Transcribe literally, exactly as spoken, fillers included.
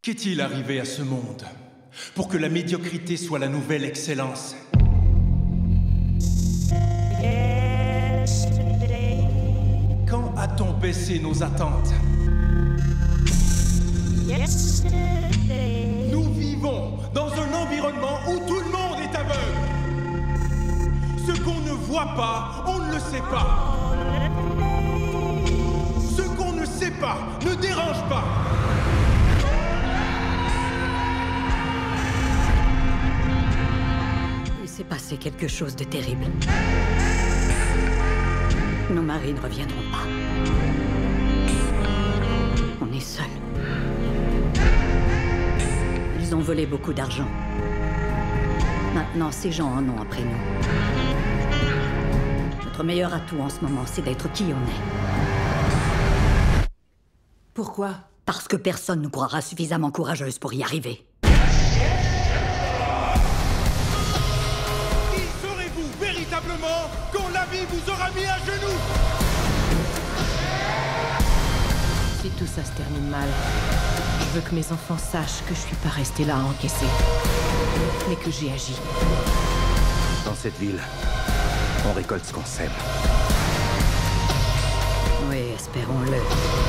Qu'est-il arrivé à ce monde pour que la médiocrité soit la nouvelle excellence? Quand a-t-on baissé nos attentes? Nous vivons dans un environnement où tout le monde est aveugle. Ce qu'on ne voit pas, on ne le sait pas. Ce qu'on ne sait pas ne dérange pas. Il s'est passé quelque chose de terrible. Nos maris ne reviendront pas. On est seuls. Ils ont volé beaucoup d'argent. Maintenant, ces gens en ont après nous. Notre meilleur atout en ce moment, c'est d'être qui on est. Pourquoi? Parce que personne ne croira suffisamment courageuse pour y arriver. Qui serez-vous véritablement quand la vie vous aura mis à genoux? Si tout ça se termine mal, je veux que mes enfants sachent que je suis pas restée là à encaisser, mais que j'ai agi. Dans cette ville, on récolte ce qu'on sème. Oui, espérons-le.